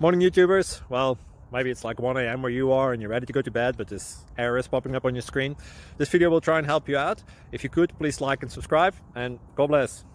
Morning YouTubers. Well, maybe it's like 1 a.m. where you are and you're ready to go to bed, but this error is popping up on your screen. This video will try and help you out. If you could, please like and subscribe, and God bless.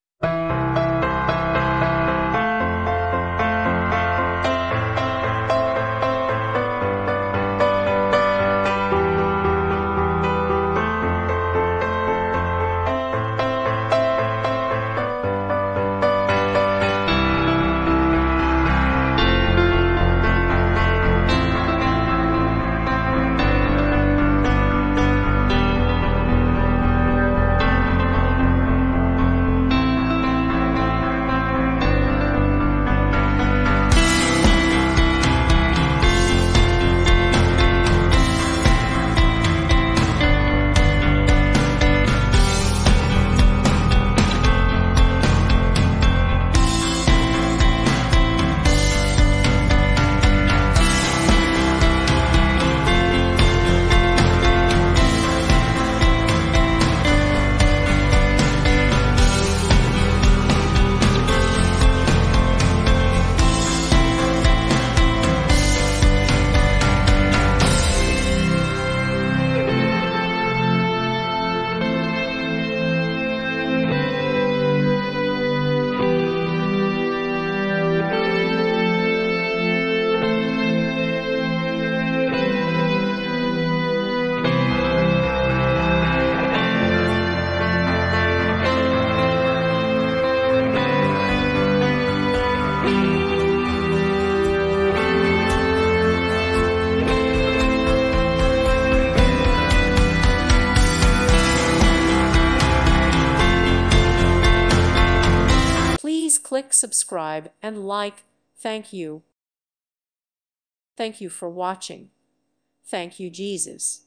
Please click subscribe and like. Thank you. Thank you for watching. Thank you, Jesus.